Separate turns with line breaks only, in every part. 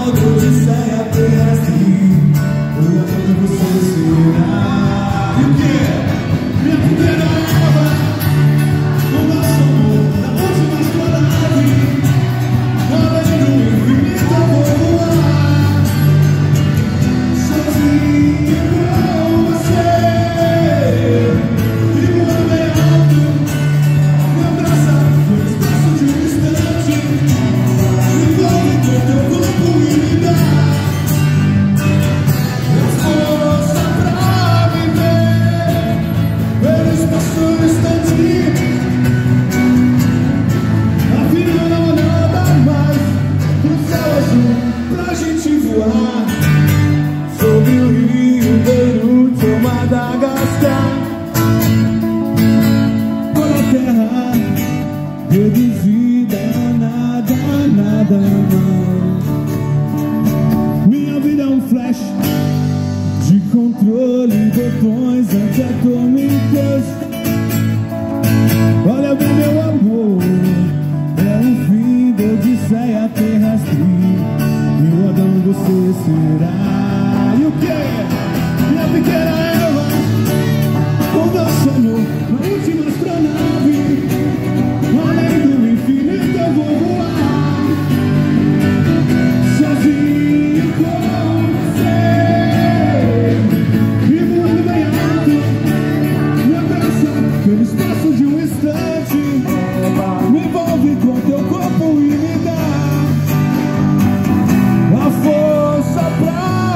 reduzida a nada, nada mais. Minha vida é um flash de controle, botões antiatômicos. Olha bem, meu amor, é um fim da odisseia terrestre. E o Adão você será. E o quê? Minha pequena Eva, o nosso amor na última astronave. Além do infinito eu vou voar, sozinho com você. E voando bem alto, me abraça pelo espaço de um instante. Me envolve com teu corpo e me dá a força pra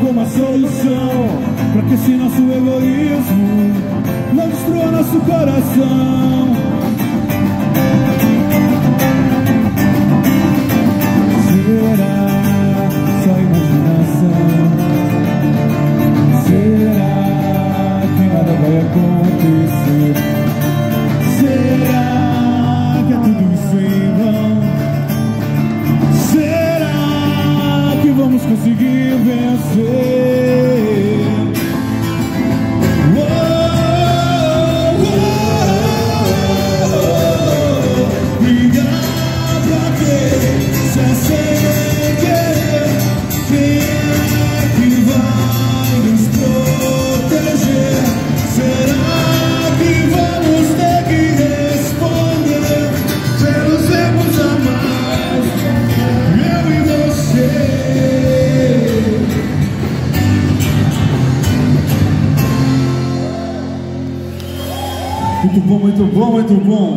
como a solução para que esse nosso egoísmo não destrua nosso coração. Será só imaginação? Será que nada vai acontecer? Será que é tudo isso em vão? Será que vamos conseguir vencer? Brigar pra quê? Se é sem querer, quem é que vai nos proteger? Será que vamos ter que responder pelos erros a mais, eu e você? Muito bom, muito bom, muito bom.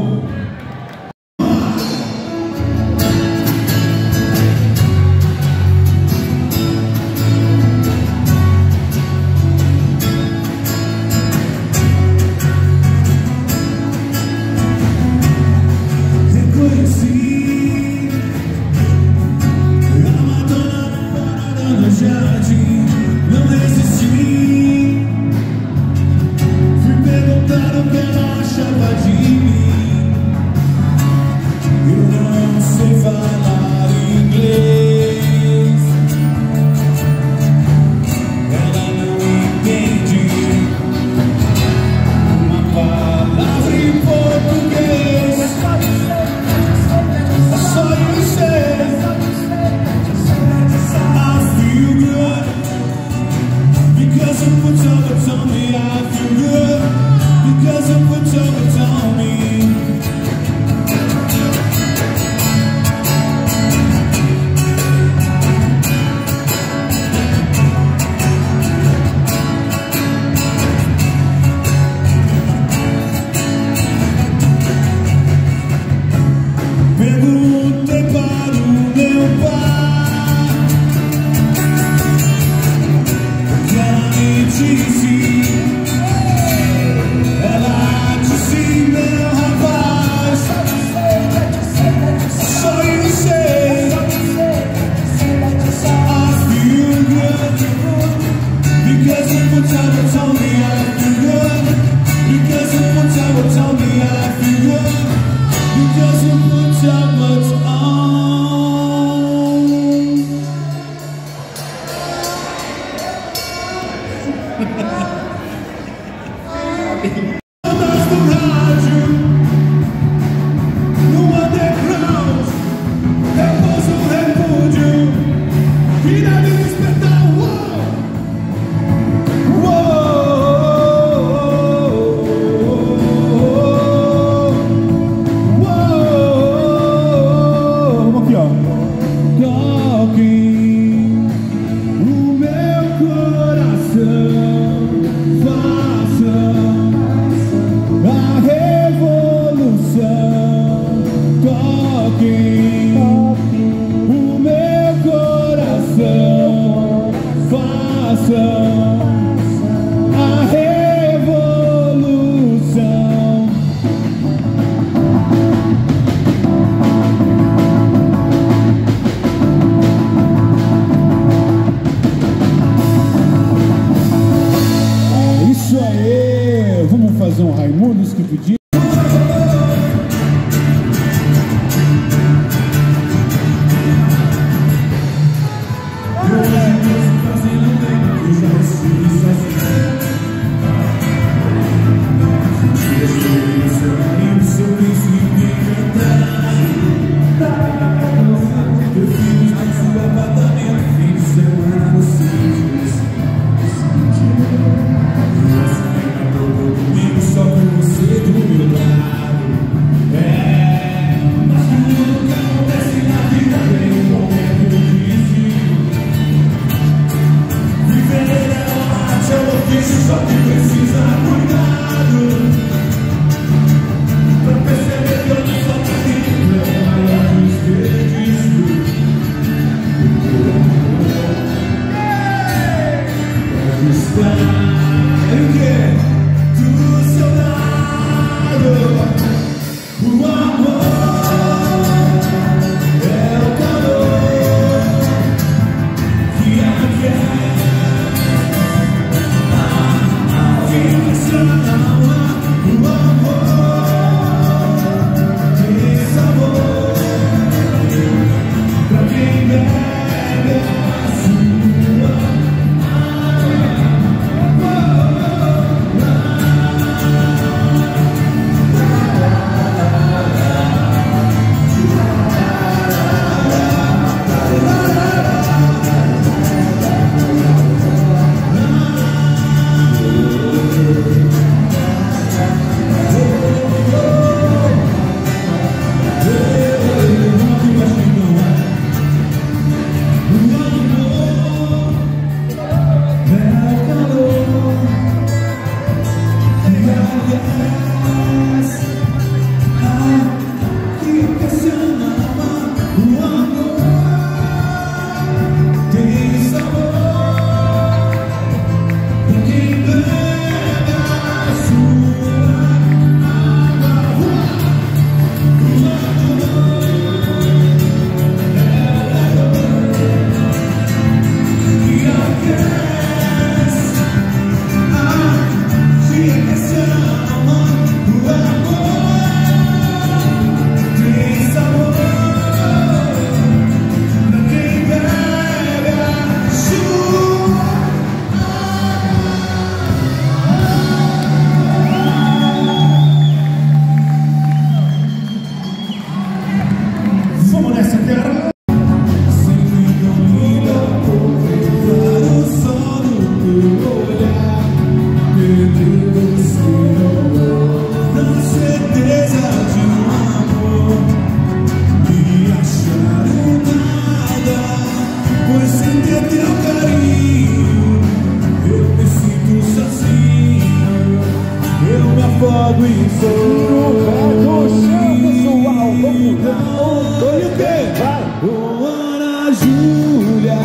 No chão, pessoal. Vamos lá. 1, 2, 3, vai.
Oh, Ana Júlia.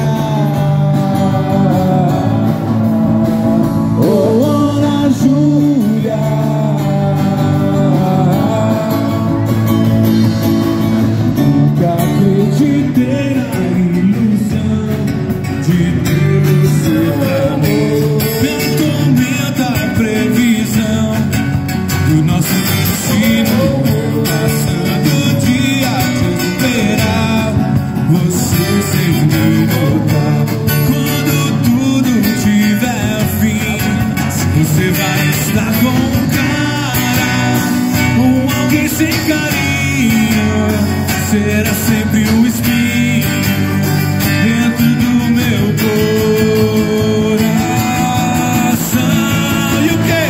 Oh, Ana Júlia. Nunca acreditei na ilusão de ter você pra mim. Me tormenta a previsão do nosso destino, passando o dia de esperar você sem me voltar. Quando tudo tiver fim, você vai estar com um cara, com alguém sem carinho, será sempre o espinho dentro do meu coração. E o quê?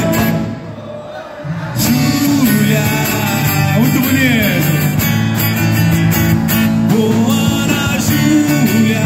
Júlia, muito bonito. Oh, Ana Júlia.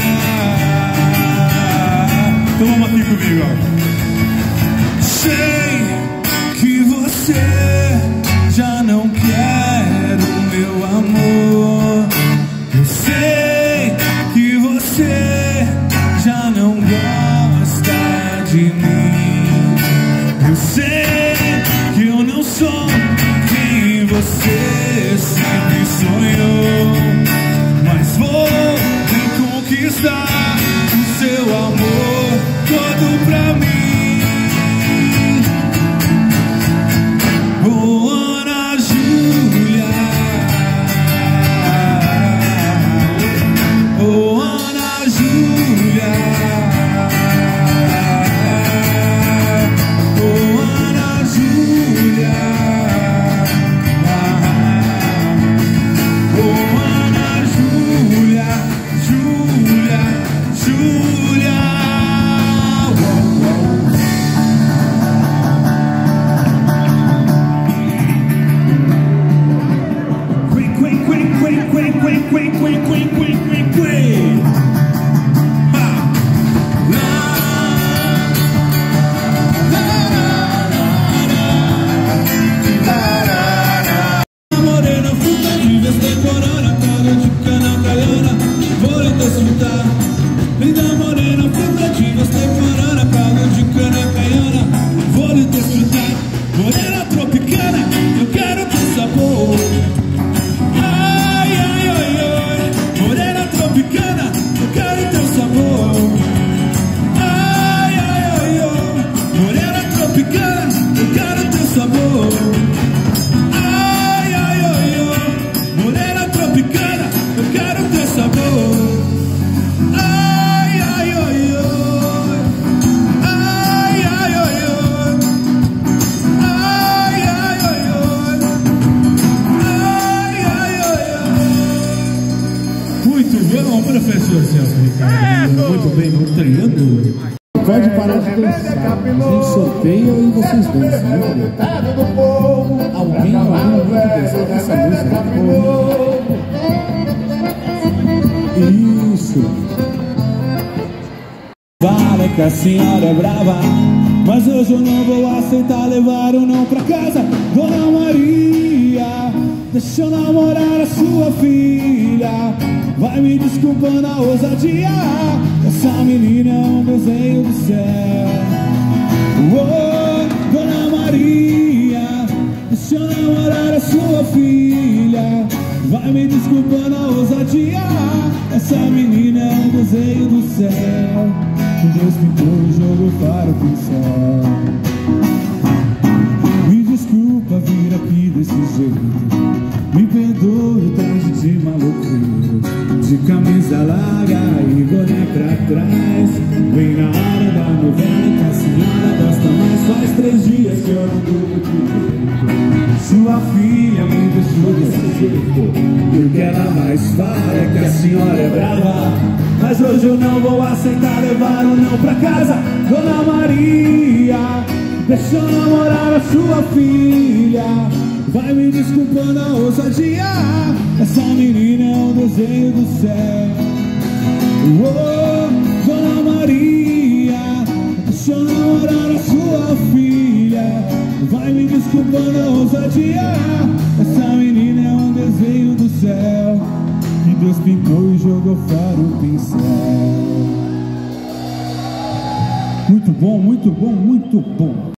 Então vamos aqui comigo, ó. Sei que você já não quer o meu amor. Eu sei que você já não gosta de mim. Eu sei que eu não sou quem você sempre sonhou, mas vou reconquistar o seu amor todo pra mim. Oh, Ana Júlia. Oh, Ana Júlia. Oh, Ana Júlia. Oh, Ana Júlia. Júlia, Júlia. Morena, fruta de vestemporana, cara de cana caiana, vou lhe desfrutar. Linda morena, fruta de vestemporana, cara de cana caiana, vou lhe desfrutar. Morena tropicana, eu quero teu sabor. Ai, ai, ai, ai. Morena tropicana, eu quero teu sabor. Ai, ai, ai, ai. Morena tropicana, eu quero teu sabor. Ai, ai, ai, ai. Morena tropicana, eu quero teu sabor. Ai, ai, ai, ai. Ai, ai, ai, ai. Ai, ai, ai, ai. Ai, ai, ai, ai. Muito bom, professor Celso Ricardo. Muito bem, vamos treinando.
Pode parar de dançar. A gente sorteia e vocês dançam. Alguém dançar essa música. Isso.
Fala que a senhora é brava, mas hoje eu não vou aceitar levar o não pra casa. Dona Maria, deixa eu namorar a sua filha. Vai me desculpando a ousadia, essa menina é um desenho do céu. Oh, Dona Maria, deixa eu namorar a sua filha. Vai me desculpando a ousadia, essa menina é um desenho do céu. Deus pintou o jogo para o pincel. Me desculpa vir aqui desse jeito, me perdoe o traje de maloqueiro, de camisa larga e boné pra trás. Bem na hora da novela que a senhora gosta mais. Faz 3 dias que eu não durmo direito. Sua filha me deixou desse jeito, e o que ela mais fala é que a senhora é brava, mas hoje eu não vou aceitar levar o não pra casa. Dona Maria, deixa eu namorar a sua filha. Vai me desculpando a ousadia, essa menina é um desenho do céu. Oh, Dona Maria, deixa eu namorar a sua filha.
vai me desculpando a ousadia. Essa menina é um desenho do céu que Deus pintou e jogou fora o pincel. Muito bom, muito bom, muito bom.